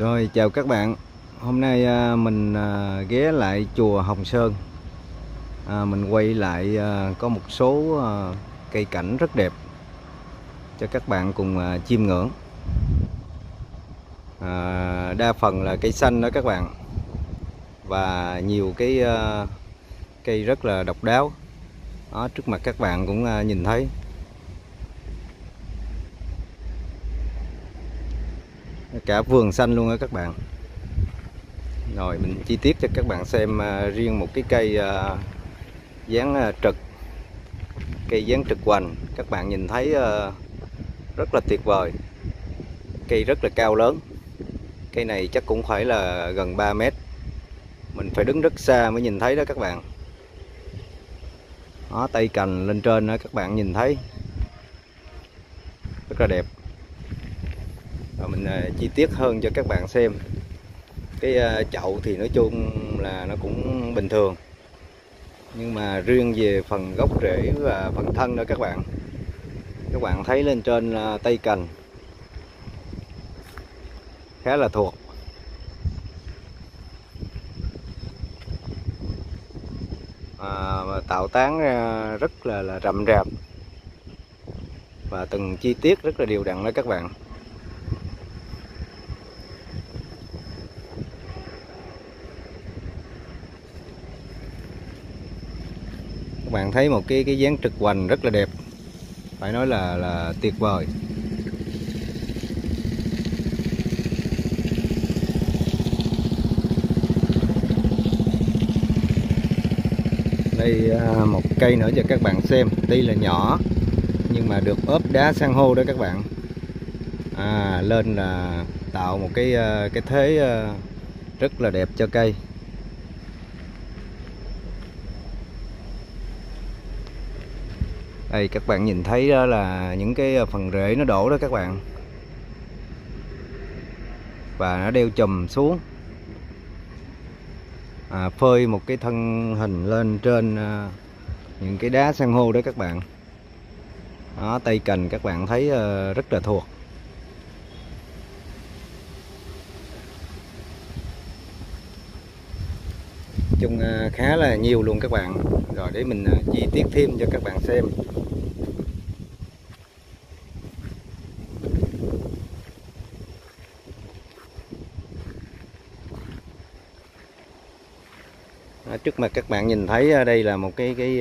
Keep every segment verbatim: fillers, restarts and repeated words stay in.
Rồi, chào các bạn. Hôm nay à, mình à, ghé lại chùa Hồng Sơn. à, Mình quay lại à, có một số à, cây cảnh rất đẹp cho các bạn cùng à, chiêm ngưỡng. à, Đa phần là cây xanh đó các bạn. Và nhiều cái à, cây rất là độc đáo đó, trước mặt các bạn cũng à, nhìn thấy. Cả vườn xanh luôn đó các bạn. Rồi mình chi tiết cho các bạn xem à, riêng một cái cây à, dáng à, trực, cây dáng trực hoành, các bạn nhìn thấy à, rất là tuyệt vời. Cây rất là cao lớn, cây này chắc cũng phải là gần ba mét, mình phải đứng rất xa mới nhìn thấy đó các bạn. Đó, tay cành lên trên đó các bạn nhìn thấy rất là đẹp. Rồi mình à, chi tiết hơn cho các bạn xem. Cái à, chậu thì nói chung là nó cũng bình thường, nhưng mà riêng về phần gốc rễ và phần thân đó các bạn, các bạn thấy lên trên à, tay cành khá là thuộc. À, và tạo tán ra rất là, là rậm rạp và từng chi tiết rất là đều đặn đó các bạn. Các bạn thấy một cái cái dáng trực hoành rất là đẹp, phải nói là là tuyệt vời. Đây à, một cây nữa cho các bạn xem. Tuy là nhỏ nhưng mà được ốp đá san hô đó các bạn. À, lên là tạo một cái cái thế rất là đẹp cho cây. Đây các bạn nhìn thấy đó là những cái phần rễ nó đổ đó các bạn, và nó đeo chùm xuống, à, phơi một cái thân hình lên trên à, những cái đá san hô đó các bạn. Đó, tay cành các bạn thấy à, rất là thuộc. Chung à, khá là nhiều luôn các bạn. Rồi để mình à, chi tiết thêm cho các bạn xem. À, trước mặt các bạn nhìn thấy đây là một cái cái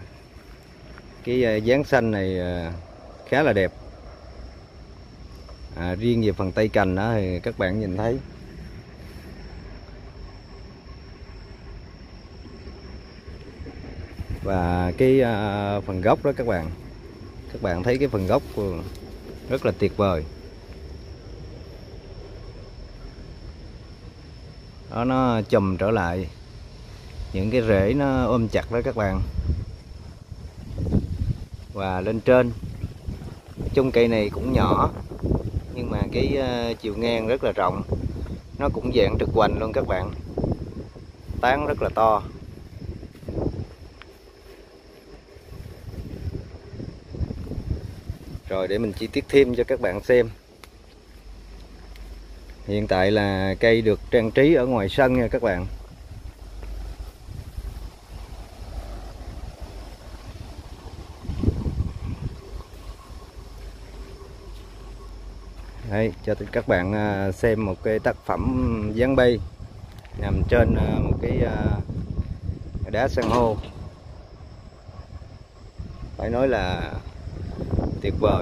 cái dáng xanh này khá là đẹp. À, riêng về phần tay cành đó thì các bạn nhìn thấy và cái à, phần gốc đó các bạn, các bạn thấy cái phần gốc rất là tuyệt vời. Đó, nó chùm trở lại, những cái rễ nó ôm chặt đó các bạn. Và lên trên, chung cây này cũng nhỏ nhưng mà cái uh, chiều ngang rất là rộng, nó cũng dạng trực hoành luôn các bạn, tán rất là to. Rồi để mình chi tiết thêm cho các bạn xem. Hiện tại là cây được trang trí ở ngoài sân nha các bạn. Đây, cho các bạn xem một cái tác phẩm dáng bay nằm trên một cái đá san hô, phải nói là tuyệt vời.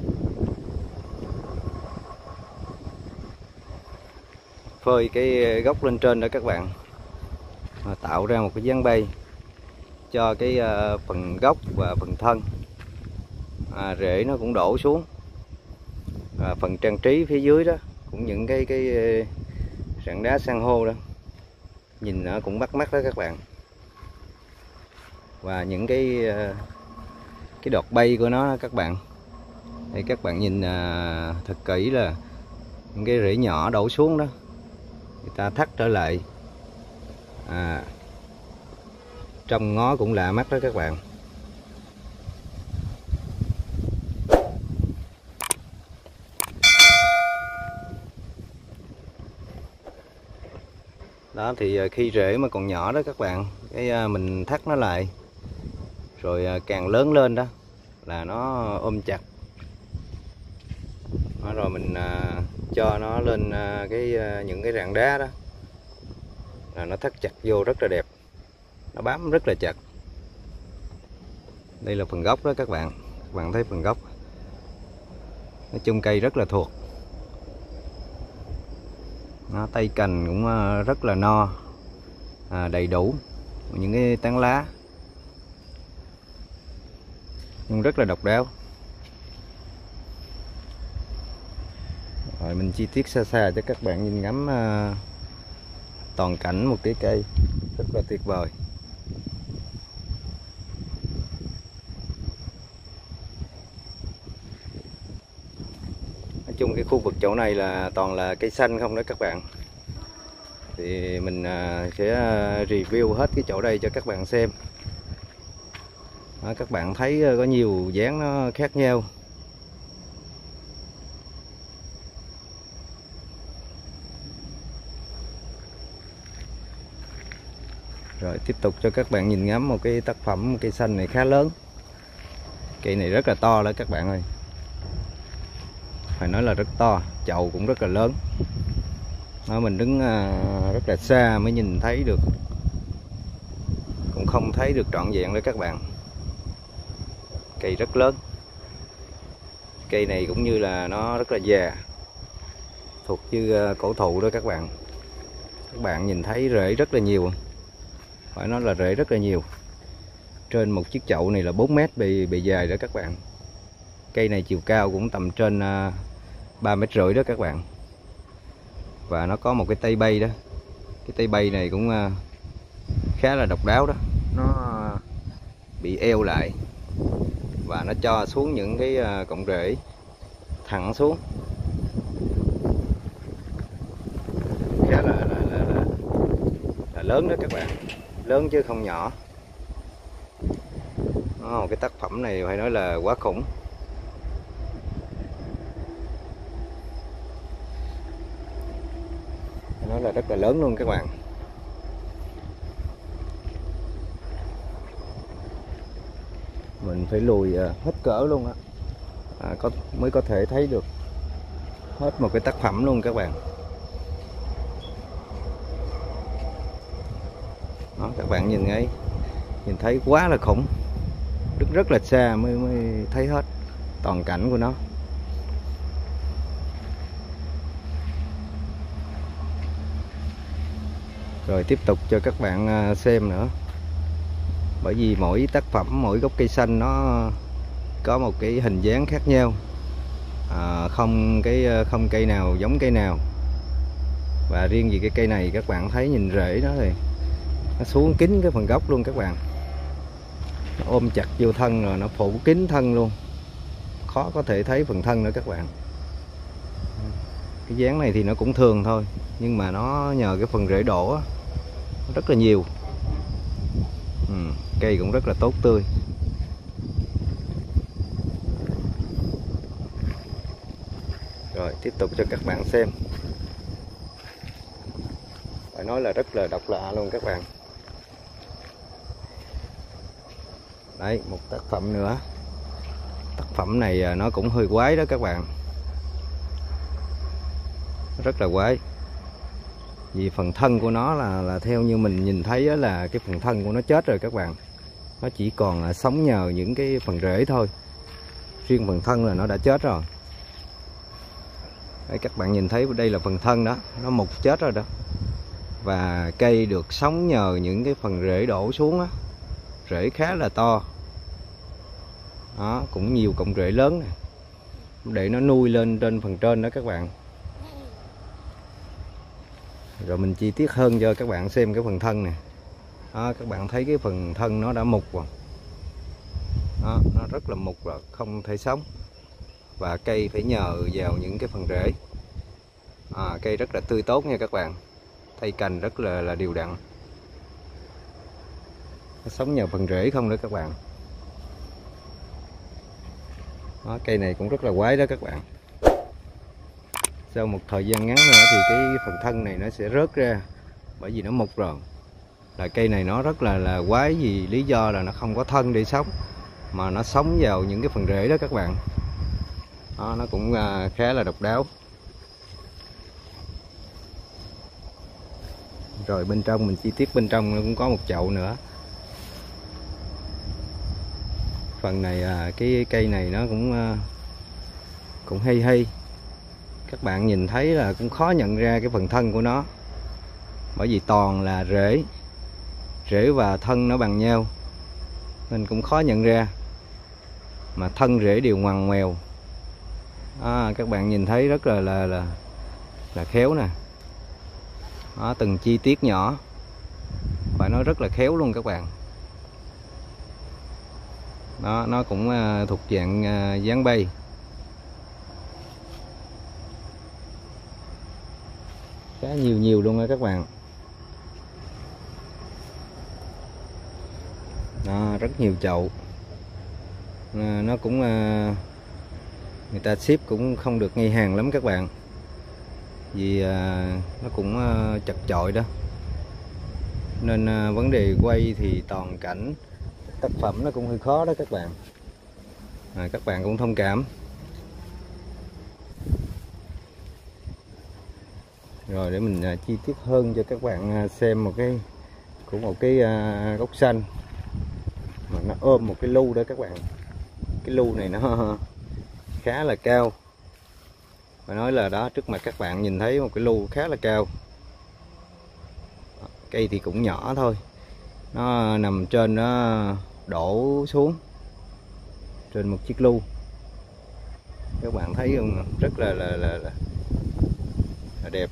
Phơi cái gốc lên trên đó các bạn, tạo ra một cái dáng bay cho cái phần gốc và phần thân. À, rễ nó cũng đổ xuống. À, phần trang trí phía dưới đó cũng những cái cái rạn đá san hô đó, nhìn nó cũng bắt mắt đó các bạn. Và những cái cái đọt bay của nó các bạn, thì các bạn nhìn à, thật kỹ là những cái rễ nhỏ đổ xuống đó, người ta thắt trở lại. À, trông ngó cũng lạ mắt đó các bạn. Đó thì khi rễ mà còn nhỏ đó các bạn, cái mình thắt nó lại, rồi càng lớn lên đó là nó ôm chặt. Đó, rồi mình à, cho nó lên à, cái à, những cái rạn đá đó là nó thắt chặt vô rất là đẹp, nó bám rất là chặt. Đây là phần gốc đó các bạn, các bạn thấy phần gốc, nói chung cây rất là thuộc. Nó tay cành cũng rất là no, à, đầy đủ những cái tán lá, nhưng rất là độc đáo. Rồi mình chi tiết xa xa cho các bạn nhìn ngắm uh, toàn cảnh một cái cây rất là tuyệt vời. Nói chung cái khu vực chỗ này là toàn là cây xanh không đó các bạn. Thì mình uh, sẽ review hết cái chỗ đây cho các bạn xem. Đó, các bạn thấy có nhiều dáng nó khác nhau. Rồi tiếp tục cho các bạn nhìn ngắm một cái tác phẩm, một cây xanh này khá lớn. Cây này rất là to đó các bạn ơi, phải nói là rất to, chậu cũng rất là lớn. Đó, mình đứng rất là xa mới nhìn thấy được, cũng không thấy được trọn vẹn đó các bạn. Cây rất lớn, cây này cũng như là nó rất là già, thuộc như cổ thụ đó các bạn. Các bạn nhìn thấy rễ rất là nhiều, phải nói là rễ rất là nhiều. Trên một chiếc chậu này là bốn mét bề, bề dài đó các bạn. Cây này chiều cao cũng tầm trên ba mét rưỡi đó các bạn. Và nó có một cái tay bay đó. Cái tay bay này cũng khá là độc đáo đó. Nó bị eo lại và nó cho xuống những cái cọng rễ thẳng xuống, khá là, là, là, là, là lớn đó các bạn, lớn chứ không nhỏ. Đó, cái tác phẩm này phải nói là quá khủng. Nó là rất là lớn luôn các bạn. Mình phải lùi hết cỡ luôn á, à, có mới có thể thấy được hết một cái tác phẩm luôn các bạn. Đó, các bạn nhìn ngay, nhìn thấy quá là khủng. Đứng rất là xa mới mới thấy hết toàn cảnh của nó. Rồi tiếp tục cho các bạn xem nữa. Bởi vì mỗi tác phẩm, mỗi gốc cây xanh nó có một cái hình dáng khác nhau, à, không cái không cây nào giống cây nào. Và riêng vì cái cây này các bạn thấy nhìn rễ nó thì nó xuống kín cái phần gốc luôn các bạn. Nó ôm chặt vô thân rồi nó phủ kín thân luôn, khó có thể thấy phần thân nữa các bạn. Cái dáng này thì nó cũng thường thôi, nhưng mà nó nhờ cái phần rễ đổ rất là nhiều. Ừ, cây cũng rất là tốt tươi. Rồi tiếp tục cho các bạn xem. Phải nói là rất là độc lạ luôn các bạn. Đấy, một tác phẩm nữa. Tác phẩm này nó cũng hơi quái đó các bạn, rất là quái. Vì phần thân của nó là là theo như mình nhìn thấy là cái phần thân của nó chết rồi các bạn. Nó chỉ còn sống nhờ những cái phần rễ thôi. Riêng phần thân là nó đã chết rồi. Đấy, các bạn nhìn thấy đây là phần thân đó, nó mục chết rồi đó. Và cây được sống nhờ những cái phần rễ đổ xuống đó. Rễ khá là to. Đó, cũng nhiều cọng rễ lớn này, để nó nuôi lên trên phần trên đó các bạn. Rồi mình chi tiết hơn cho các bạn xem cái phần thân này. Đó, các bạn thấy cái phần thân nó đã mục rồi. Đó, nó rất là mục rồi, không thể sống. Và cây phải nhờ vào những cái phần rễ. À, cây rất là tươi tốt nha các bạn. Thay cành rất là, là đều đặn. Nó sống nhờ phần rễ không nữa các bạn. Đó, cây này cũng rất là quái đó các bạn. Sau một thời gian ngắn nữa thì cái phần thân này nó sẽ rớt ra bởi vì nó mục rồi. Là cây này nó rất là là quái, vì lý do là nó không có thân để sống mà nó sống vào những cái phần rễ đó các bạn. Đó, nó cũng khá là độc đáo. Rồi bên trong mình chi tiết bên trong nó cũng có một chậu nữa. Phần này cái cây này nó cũng cũng hay hay. Các bạn nhìn thấy là cũng khó nhận ra cái phần thân của nó, bởi vì toàn là rễ rễ và thân nó bằng nhau nên cũng khó nhận ra, mà thân rễ đều ngoằn ngoèo. À, các bạn nhìn thấy rất là là là, là khéo nè. Đó, từng chi tiết nhỏ phải nói rất là khéo luôn các bạn. Đó, nó cũng uh, thuộc dạng uh, dáng bay. Khá nhiều nhiều luôn á các bạn. Đó, rất nhiều chậu. À, nó cũng uh, người ta ship cũng không được ngay hàng lắm các bạn, vì uh, nó cũng uh, chật chội đó, nên uh, vấn đề quay thì toàn cảnh tác phẩm nó cũng hơi khó đó các bạn. À, các bạn cũng thông cảm. Rồi để mình uh, chi tiết hơn cho các bạn uh, xem một cái của một cái uh, gốc xanh mà nó ôm một cái lu đó các bạn. Cái lu này nó khá là cao, phải nói là đó, trước mặt các bạn nhìn thấy một cái lu khá là cao. Cây thì cũng nhỏ thôi, nó nằm trên, nó đổ xuống trên một chiếc lu. Các bạn thấy không, rất là là là, là, là đẹp.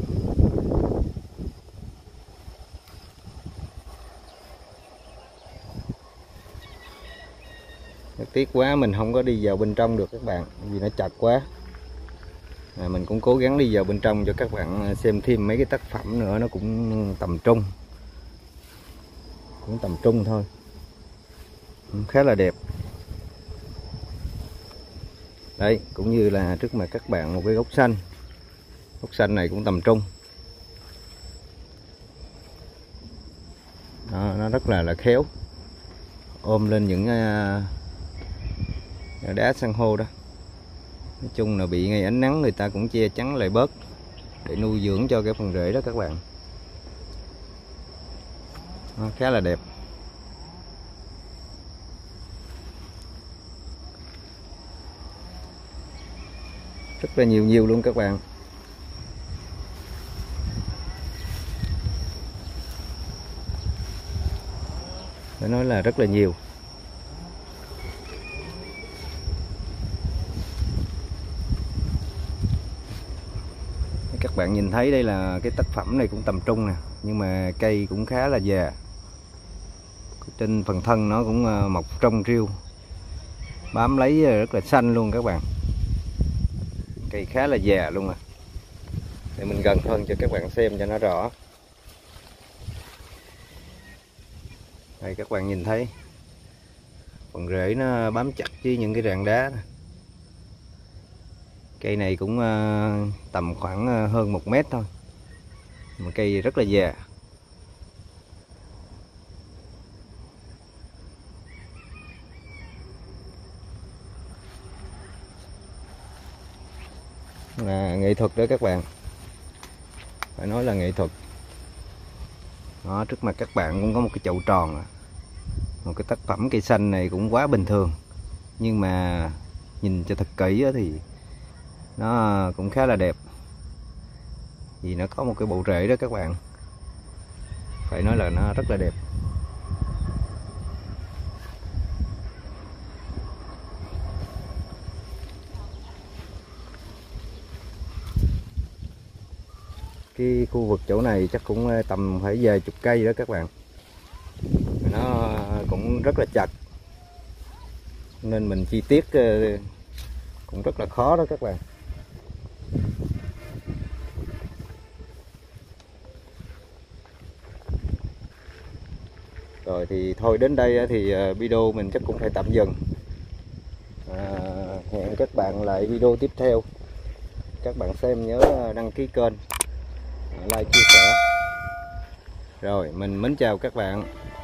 Rất tiếc quá mình không có đi vào bên trong được các bạn, vì nó chật quá. À, mình cũng cố gắng đi vào bên trong cho các bạn xem thêm mấy cái tác phẩm nữa, nó cũng tầm trung, cũng tầm trung thôi, cũng khá là đẹp. Đây cũng như là trước mặt các bạn một cái gốc xanh. Gốc xanh này cũng tầm trung. Đó, nó rất là là khéo, ôm lên những uh, đá san hô đó. Nói chung là bị ngay ánh nắng người ta cũng che chắn lại bớt để nuôi dưỡng cho cái phần rễ đó các bạn. Nó khá là đẹp. Rất là nhiều nhiều luôn các bạn. Phải nói là rất là nhiều. Các bạn nhìn thấy đây là cái tác phẩm này cũng tầm trung nè, nhưng mà cây cũng khá là già. Trên phần thân nó cũng mọc trong riêu, bám lấy rất là xanh luôn các bạn. Cây khá là già luôn à. Để mình gần hơn cho các bạn xem cho nó rõ. Đây các bạn nhìn thấy phần rễ nó bám chặt với những cái rạn đá này. Cây này cũng tầm khoảng hơn một mét thôi, một cây rất là già. Là nghệ thuật đó các bạn, phải nói là nghệ thuật. Đó, trước mặt các bạn cũng có một cái chậu tròn, một cái tác phẩm cây xanh này cũng quá bình thường, nhưng mà nhìn cho thật kỹ thì nó cũng khá là đẹp, vì nó có một cái bộ rễ đó các bạn, phải nói là nó rất là đẹp. Cái khu vực chỗ này chắc cũng tầm phải vài chục cây đó các bạn. Nó cũng rất là chặt nên mình chi tiết cũng rất là khó đó các bạn. Rồi thì thôi, đến đây thì video mình chắc cũng phải tạm dừng. À, hẹn các bạn lại video tiếp theo. Các bạn xem nhớ đăng ký kênh, like, chia sẻ. Rồi mình mến chào các bạn.